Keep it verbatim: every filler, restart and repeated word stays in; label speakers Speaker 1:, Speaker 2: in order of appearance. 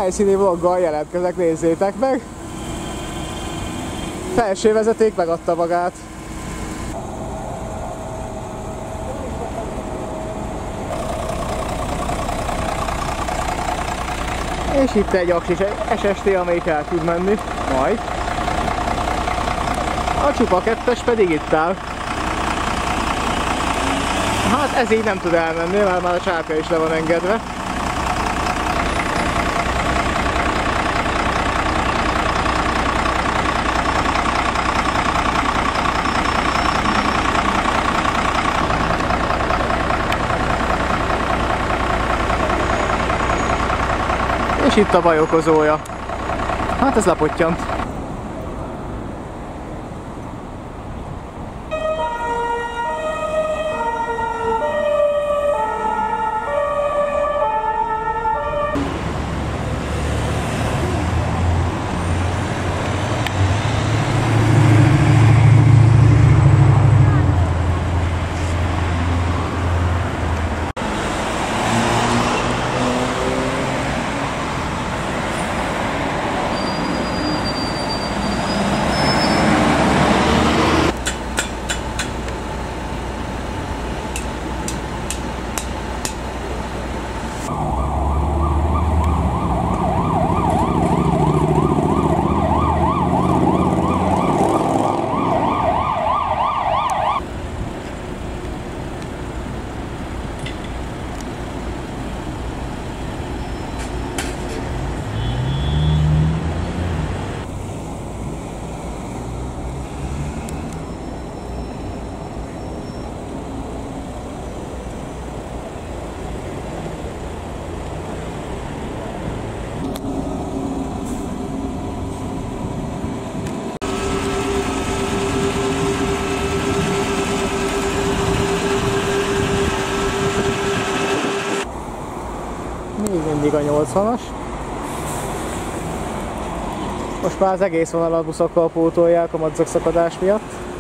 Speaker 1: helyszíni vloggal jelentkezek, nézzétek meg! Felső vezeték megadta magát. És itt egy aksis es es té, amelyik el tud menni, majd. A csupa kettes pedig itt áll. Hát ez így nem tud elmenni, mert már a csápja is le van engedve. És itt a baj okozója. Hát ez lepottyant. Még mindig a nyolcvanas. Most már az egész vonalat buszokkal pótolják a madzagszakadás miatt.